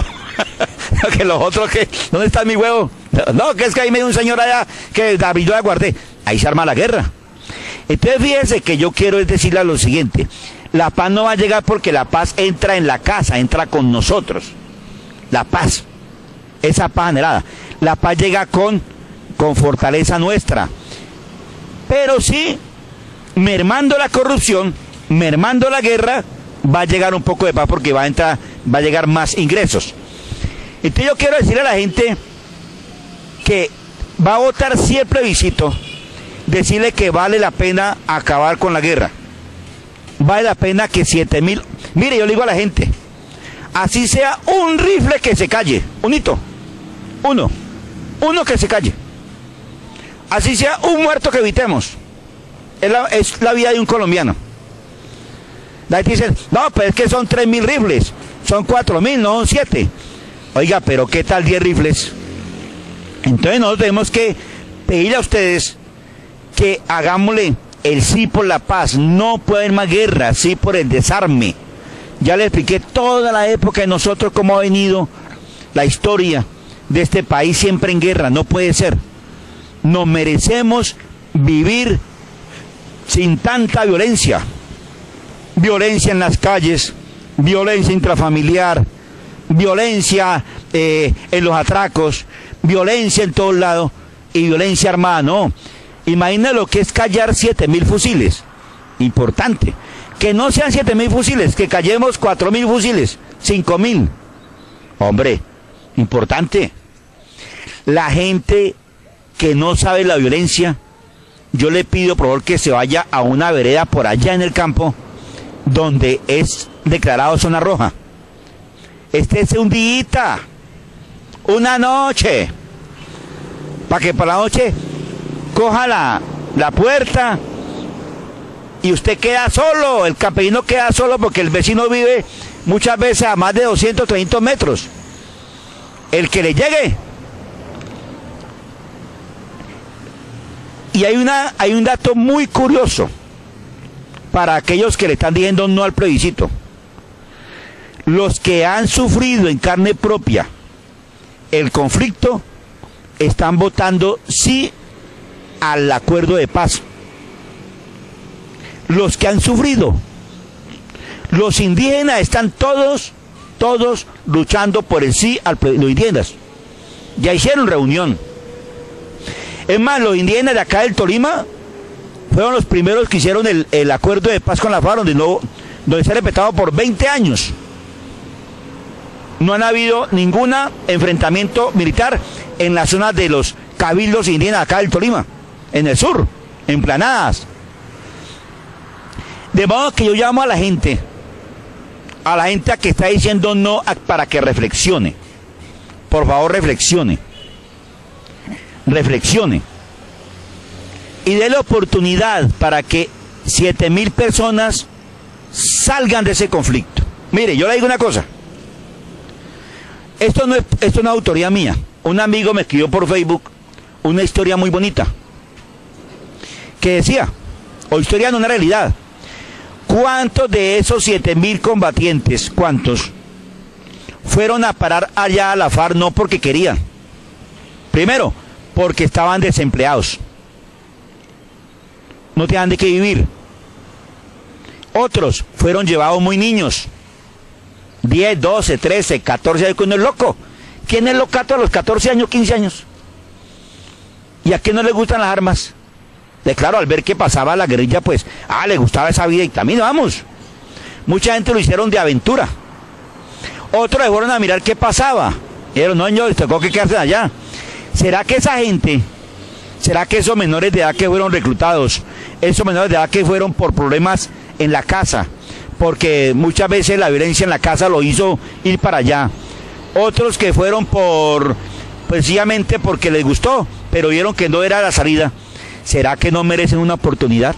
que los otros, que ¿dónde está mi huevo? No, que es que ahí me dio un señor allá que David yo la guardé. Ahí se arma la guerra. Entonces fíjense que yo quiero decirle lo siguiente: la paz no va a llegar porque la paz entra en la casa, entra con nosotros. La paz, esa paz anhelada, la paz llega con fortaleza nuestra. Pero sí, mermando la corrupción, mermando la guerra, va a llegar un poco de paz, porque va a llegar más ingresos. Entonces yo quiero decirle a la gente que va a votar si el plebiscito, decirle que vale la pena acabar con la guerra. Vale la pena que 7.000... Mire, yo le digo a la gente, así sea un rifle que se calle, uno que se calle. Así sea un muerto que evitemos. Es la vida de un colombiano. La gente dice, no, pero es que son 3.000 rifles, son 4.000, no son 7. Oiga, pero ¿qué tal 10 rifles? Entonces nosotros tenemos que pedirle a ustedes que hagámosle el sí por la paz. No puede haber más guerra, sí por el desarme. Ya les expliqué toda la época de nosotros, cómo ha venido la historia de este país siempre en guerra. No puede ser. Nos merecemos vivir sin tanta violencia. Violencia en las calles, violencia intrafamiliar, violencia en los atracos, violencia en todos lados y violencia armada. No, imagina lo que es callar 7.000 fusiles. Importante, que no sean 7.000 fusiles, que callemos 4.000 fusiles, 5.000. Hombre, importante. La gente que no sabe la violencia, yo le pido por favor que se vaya a una vereda por allá en el campo, donde es declarado zona roja. Es un día, una noche, para que por la noche coja la puerta y usted queda solo, el campesino queda solo, porque el vecino vive muchas veces a más de 200, 300 metros. El que le llegue. Y hay un dato muy curioso para aquellos que le están diciendo no al plebiscito. Los que han sufrido en carne propia el conflicto están votando sí al acuerdo de paz. Los que han sufrido, los indígenas están todos luchando por el sí al plebiscito. Los indígenas ya hicieron reunión. Es más, los indígenas de acá del Tolima fueron los primeros que hicieron el acuerdo de paz con la FARC, donde se ha respetado por 20 años. No han habido ningún enfrentamiento militar en la zona de los cabildos indígenas acá del Tolima. en el sur, en Planadas. De modo que yo llamo a la gente a que está diciendo no para que reflexione. Por favor, reflexione. Reflexione. Y dé la oportunidad para que 7.000 personas salgan de ese conflicto. Mire, yo le digo una cosa. Esto no es autoría mía. Un amigo me escribió por Facebook una historia muy bonita. Que decía, o historia no una realidad. ¿Cuántos de esos 7.000 combatientes, cuántos, fueron a parar allá a la FARC no porque querían? Primero, porque estaban desempleados. No tenían de qué vivir. Otros fueron llevados muy niños. 10, 12, 13, 14 años, uno es loco. ¿Quién es locato a los 14 años, 15 años? ¿Y a quién no le gustan las armas? Claro, al ver que pasaba la guerrilla, pues, le gustaba esa vida y también vamos. Mucha gente lo hicieron de aventura. Otros le fueron a mirar qué pasaba. Y dijeron, no, les tocó que quedarse allá. ¿Será que esa gente, será que esos menores de edad que fueron reclutados, esos menores de edad que fueron por problemas en la casa, porque muchas veces la violencia en la casa lo hizo ir para allá, otros que fueron precisamente porque les gustó, pero vieron que no era la salida, ¿será que no merecen una oportunidad?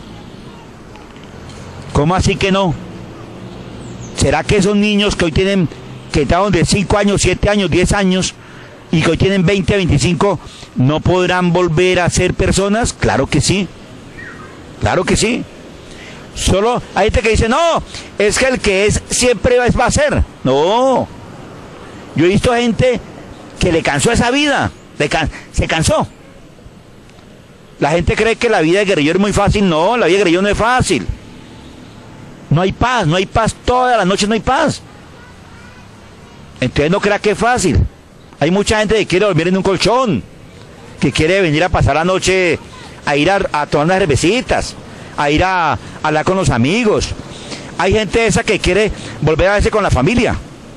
¿Cómo así que no? ¿Será que esos niños que hoy tienen, que estaban de 5 años, 7 años, 10 años, y que hoy tienen 20, 25, no podrán volver a ser personas? Claro que sí. Claro que sí. Solo hay gente que dice, no, es que el que es siempre va a ser. No. Yo he visto gente que le cansó esa vida, se cansó. La gente cree que la vida de guerrillero es muy fácil. No, la vida de guerrillero no es fácil. No hay paz, todas las noches no hay paz. Entonces no crea que es fácil. Hay mucha gente que quiere dormir en un colchón, que quiere venir a pasar la noche, a ir a tomar unas cervecitas, a ir a hablar con los amigos. Hay gente esa que quiere volver a verse con la familia.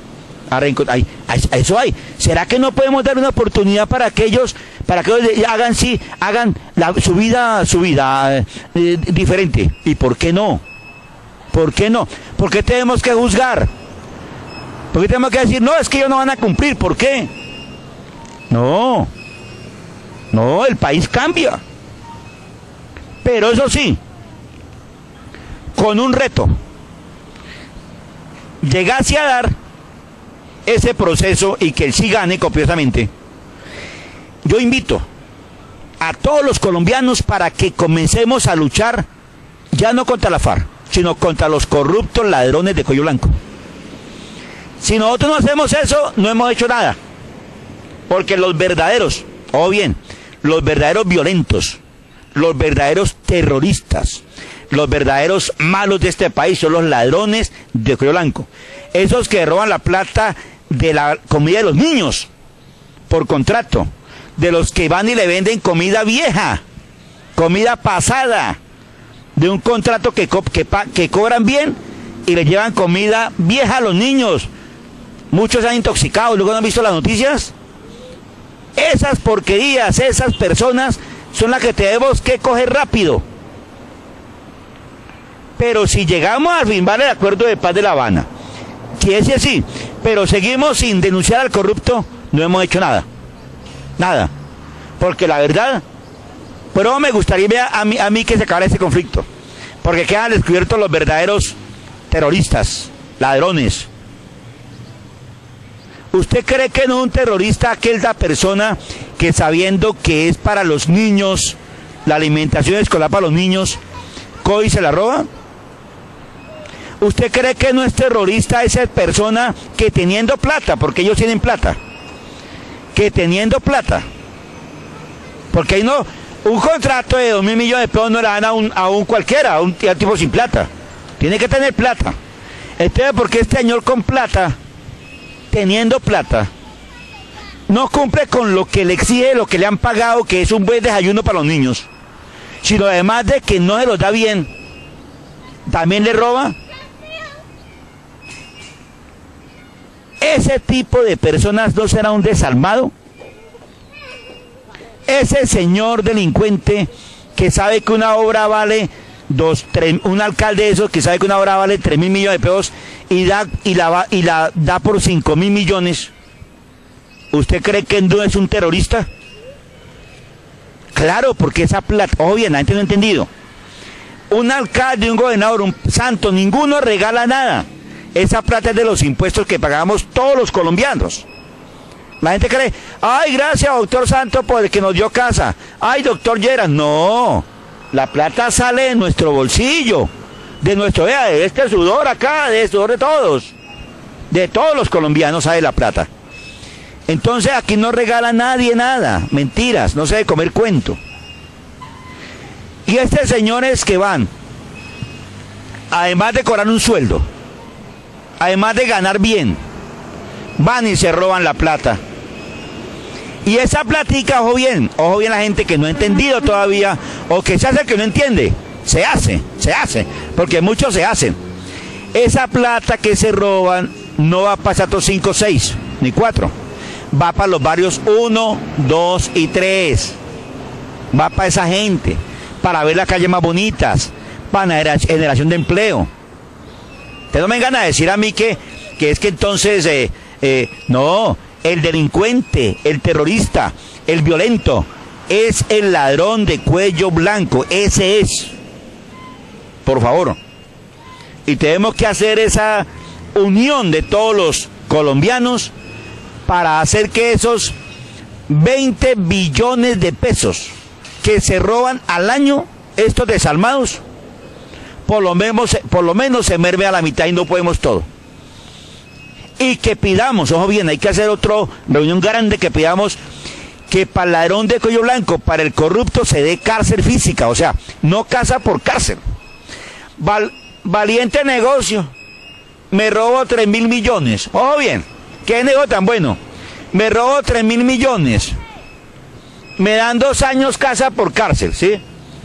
Eso hay. ¿Será que no podemos dar una oportunidad para que ellos hagan su vida diferente? ¿Y por qué no? ¿Por qué no? ¿Por qué tenemos que juzgar? ¿Por qué tenemos que decir, no, es que ellos no van a cumplir? ¿Por qué? No, el país cambia. Pero eso sí, con un reto, llegase a dar ese proceso y que él sí gane copiosamente, yo invito a todos los colombianos para que comencemos a luchar ya no contra la FARC, sino contra los corruptos ladrones de cuello blanco. Si nosotros no hacemos eso, no hemos hecho nada. Porque los verdaderos, los verdaderos violentos, los verdaderos terroristas, los verdaderos malos de este país son los ladrones de cuello blanco. Esos que roban la plata de la comida de los niños por contrato, de los que van y le venden comida vieja, comida pasada, de un contrato que cobran bien y le llevan comida vieja a los niños. Muchos se han intoxicado, luego no han visto las noticias. Esas porquerías, esas personas son las que tenemos que coger rápido. Pero si llegamos a firmar el acuerdo de paz de La Habana, si es así, pero seguimos sin denunciar al corrupto, no hemos hecho nada. Nada. Porque la verdad, pero me gustaría a mí que se acabara ese conflicto. Porque quedan descubiertos los verdaderos terroristas, ladrones. ¿Usted cree que no es un terrorista aquella persona que, sabiendo que es para los niños, la alimentación escolar para los niños, coge y se la roba? ¿Usted cree que no es terrorista esa persona que, teniendo plata, porque ellos tienen plata, que teniendo plata, porque ahí no, un contrato de 2.000 millones de pesos no le dan a un cualquiera, a un tipo sin plata, tiene que tener plata? Entonces, ¿por qué este señor con plata, teniendo plata, no cumple con lo que le exige, lo que le han pagado, que es un buen desayuno para los niños, sino además de que no se los da bien, también le roba? ¿Ese tipo de personas no será un desalmado? Ese señor delincuente que sabe que una obra vale un alcalde de esos que sabe que una obra vale 3.000 millones de pesos y la da por 5.000 millones, ¿usted cree que no es un terrorista? Claro, porque esa plata, bien, la gente no ha entendido. Un alcalde, un gobernador, un santo, ninguno regala nada. Esa plata es de los impuestos que pagamos todos los colombianos. La gente cree, ay, gracias, doctor Santo, por el que nos dio casa. Ay, doctor Lleras. No, la plata sale de nuestro bolsillo, de nuestro, de este sudor acá, de sudor de todos los colombianos sale la plata. Entonces aquí no regala nadie nada, mentiras, no se debe comer cuento. Y estos señores que van, además de cobrar un sueldo, además de ganar bien, van y se roban la plata. Y esa platica, ojo bien la gente que no ha entendido todavía, o que se hace que no entiende, se hace, porque muchos se hacen. Esa plata que se roban no va a pasar a 5, 6, ni 4. Va para los barrios 1, 2 y 3. Va para esa gente, para ver las calles más bonitas, para la generación de empleo. Ustedes no me vengan a decir a mí que es que entonces, no, el delincuente, el terrorista, el violento, es el ladrón de cuello blanco, ese es. Por favor. Y tenemos que hacer esa unión de todos los colombianos para hacer que esos 20 billones de pesos que se roban al año, estos desalmados, por lo menos se merme a la mitad y no podemos todo. Y que pidamos, ojo bien, hay que hacer otra reunión grande, que pidamos que para el ladrón de cuello blanco, para el corrupto, se dé cárcel física, o sea, no casa por cárcel. Valiente negocio, me robo 3.000 millones, ojo bien, qué negocio tan bueno, me robo 3.000 millones, me dan 2 años casa por cárcel, ¿sí?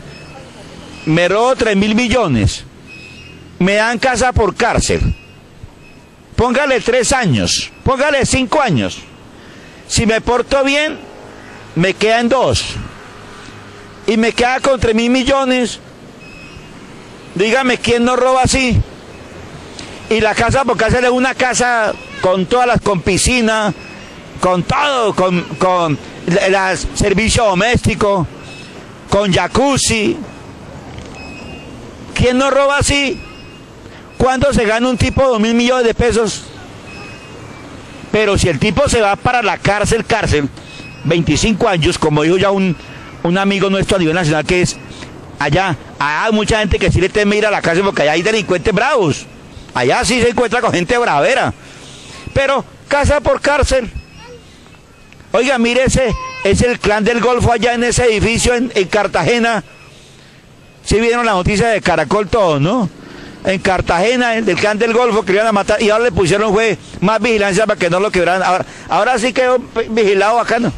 Me robo 3.000 millones, me dan casa por cárcel, póngale 3 años, póngale 5 años, si me porto bien, me quedan 2, y me queda con 3.000 millones, dígame, ¿quién no roba así? Y la casa por cárcel es una casa con piscina, con todo, con servicio doméstico, con jacuzzi. ¿Quién no roba así? ¿Cuándo se gana un tipo 2.000 millones de pesos? Pero si el tipo se va para la cárcel, 25 años, como dijo ya un amigo nuestro a nivel nacional, que es allá hay mucha gente que sí le teme ir a la cárcel porque allá hay delincuentes bravos. Allá sí se encuentra con gente bravera. Pero casa por cárcel. Oiga, mire, es el clan del Golfo allá en ese edificio en Cartagena. Sí vieron la noticia de Caracol todos, ¿no? En Cartagena, del clan del Golfo, que le iban a matar, y ahora le pusieron más vigilancia para que no lo quebraran. Ahora sí quedó vigilado bacano.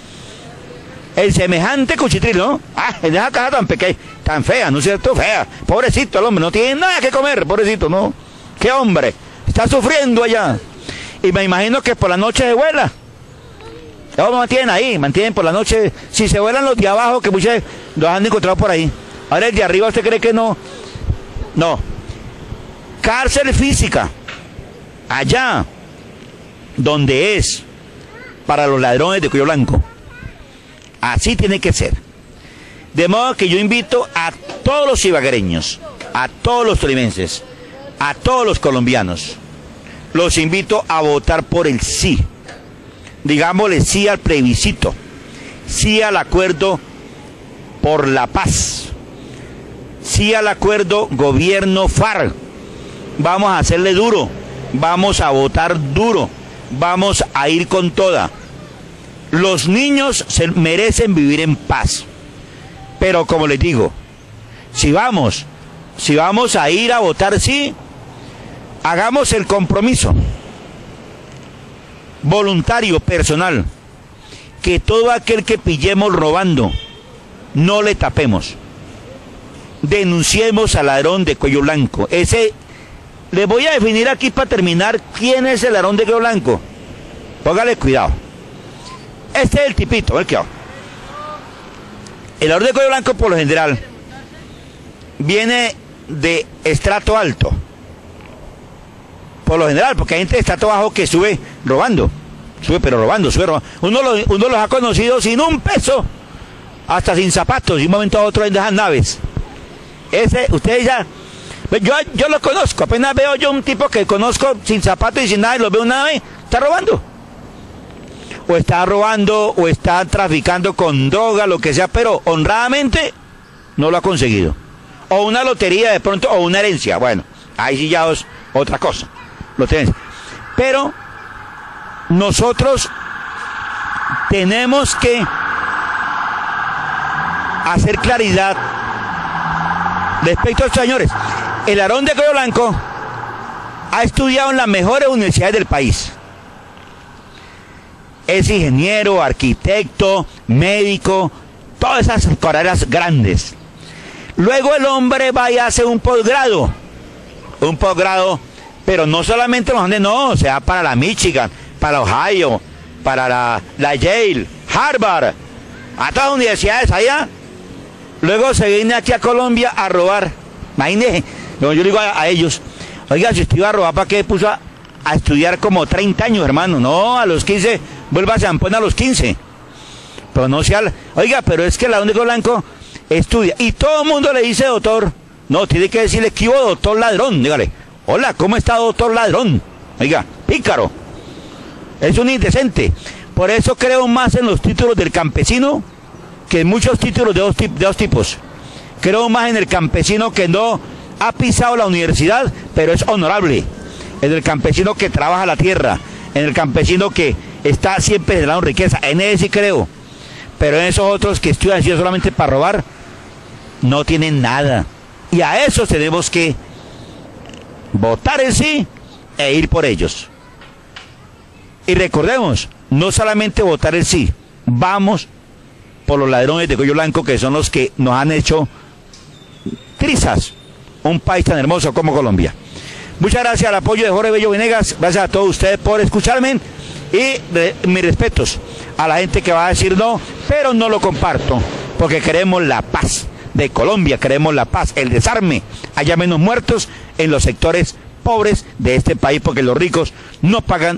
El semejante cuchitril, ¿no? En esa caja tan pequeña, tan fea, ¿no es cierto? Fea. Pobrecito el hombre, no tiene nada que comer, pobrecito, ¿no? ¡Qué hombre! Está sufriendo allá. Y me imagino que por la noche se vuela. Ellos lo mantienen por la noche. Si se vuelan los de abajo, que muchos los han encontrado por ahí. Ahora el de arriba, ¿usted cree que no? No. Cárcel física. Allá, donde es para los ladrones de cuello blanco. Así tiene que ser. De modo que yo invito a todos los ibaguereños, a todos los tolimenses, a todos los colombianos, los invito a votar por el sí. Digámosle sí al plebiscito, sí al acuerdo por la paz, sí al acuerdo gobierno-FARC. Vamos a hacerle duro, vamos a votar duro, vamos a ir con toda. Los niños se merecen vivir en paz. Pero como les digo, si vamos a ir a votar sí, hagamos el compromiso voluntario, personal, que todo aquel que pillemos robando, no le tapemos. Denunciemos al ladrón de cuello blanco. Les voy a definir aquí para terminar quién es el ladrón de cuello blanco. Póngale cuidado. Este es el tipito, ¿ver qué? El ladrón de cuello blanco, por lo general, viene de estrato alto. Por lo general, porque hay gente de estrato bajo que sube robando. Sube robando. Uno los ha conocido sin un peso, hasta sin zapatos, y un momento a otro en esas naves. Ustedes ya... Yo lo conozco, apenas veo yo un tipo que conozco sin zapatos y sin nada, y lo veo una vez, está robando. O está robando, o está traficando con droga, lo que sea, pero honradamente no lo ha conseguido. O una lotería de pronto, o una herencia. Bueno, ahí sí ya es otra cosa. Lo tenés. Pero nosotros tenemos que hacer claridad respecto a estos señores. El ladrón de cuello blanco ha estudiado en las mejores universidades del país. Es ingeniero, arquitecto, médico, todas esas carreras grandes. Luego el hombre va y hace un posgrado, pero no solamente no, se va para la Michigan, para Ohio, para la Yale, Harvard, a todas las universidades allá. Luego se viene aquí a Colombia a robar. Imagínense, yo le digo a ellos, oiga, si usted iba a robar, ¿para qué puso a estudiar como 30 años, hermano? No, a los 15, vuélvase a poner a los 15. Pero no sea, oiga, pero es que el ladrón de cuello blanco estudia. Y todo el mundo le dice doctor. No, tiene que decirle que hubo doctor ladrón. Dígale, hola, ¿cómo está doctor ladrón? Oiga, pícaro. Es un indecente. Por eso creo más en los títulos del campesino que en muchos títulos de dos tipos. Creo más en el campesino que no ha pisado la universidad, pero es honorable. En el campesino que trabaja la tierra. En el campesino que está siempre generando riqueza. En ese sí creo. Pero en esos otros que estudian solamente para robar, no tienen nada. Y a esos tenemos que votar en sí e ir por ellos. Y recordemos, no solamente votar en sí, vamos por los ladrones de cuello blanco, que son los que nos han hecho trizas un país tan hermoso como Colombia. Muchas gracias al apoyo de Jorge Bello Venegas, gracias a todos ustedes por escucharme, y mis respetos a la gente que va a decir no, pero no lo comparto, porque queremos la paz de Colombia, queremos la paz, el desarme, haya menos muertos en los sectores pobres de este país, porque los ricos no pagan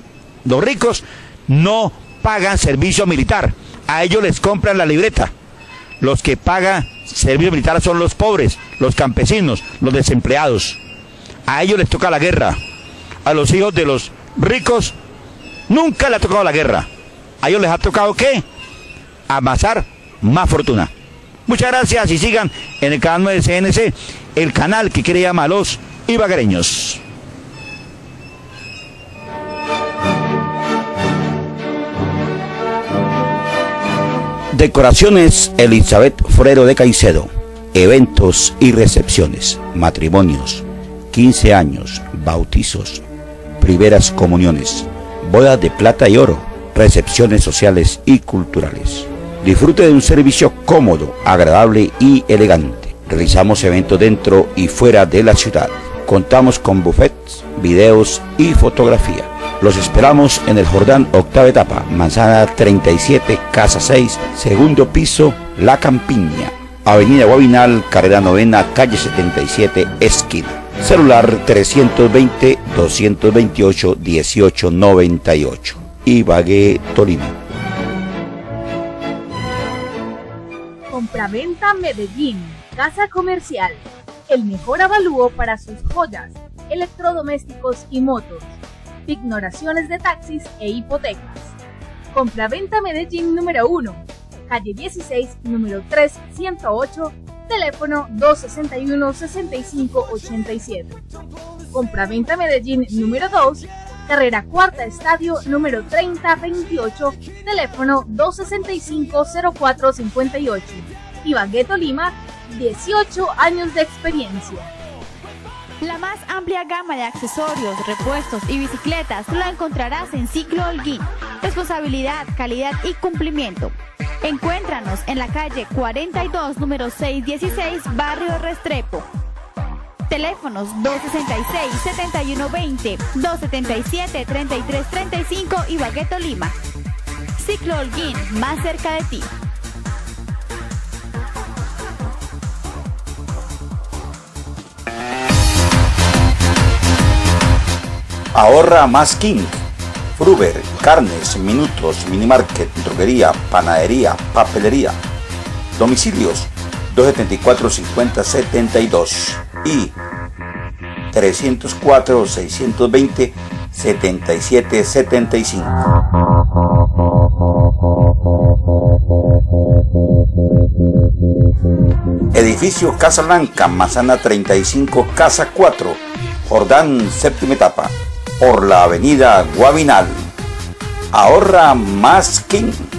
servicio militar, a ellos les compran la libreta. Los que pagan servicio militar son los pobres, los campesinos, los desempleados. A ellos les toca la guerra. A los hijos de los ricos nunca les ha tocado la guerra. A ellos les ha tocado ¿qué? Amasar más fortuna. Muchas gracias y sigan en el canal 9 CNC, el canal que quiere llamar a los ibaguereños. Decoraciones Elizabeth Forero de Caicedo. Eventos y recepciones, matrimonios, 15 años, bautizos, primeras comuniones, bodas de plata y oro, recepciones sociales y culturales. Disfrute de un servicio cómodo, agradable y elegante. Realizamos eventos dentro y fuera de la ciudad. Contamos con buffets, videos y fotografía. Los esperamos en el Jordán, octava etapa, manzana 37, casa 6, segundo piso, La Campiña. Avenida Guabinal, carrera 9, calle 77, esquina. Celular 320-228-1898. Ibagué, Tolima. Compraventa Medellín, casa comercial. El mejor avalúo para sus joyas, electrodomésticos y motos. Ignoraciones de taxis e hipotecas. Compraventa Medellín número 1, calle 16, número 3108, teléfono 261-6587. Compraventa Medellín número 2, carrera cuarta estadio, número 3028, teléfono 265-0458. Ibagué, Tolima, 18 años de experiencia. La más amplia gama de accesorios, repuestos y bicicletas la encontrarás en Ciclo Holguín. Responsabilidad, calidad y cumplimiento. Encuéntranos en la calle 42, número 616, barrio Restrepo. Teléfonos 266-7120, 277-3335, Ibagué, Tolima. Ciclo Holguín, más cerca de ti. Ahorra más King. Fruver, carnes, minutos, minimarket, droguería, panadería, papelería. Domicilios 274-5072 y 304-620-7775. Edificio Casa Blanca, Manzana 35, Casa 4, Jordán, séptima etapa, por la avenida Guavinal. Ahorra más King.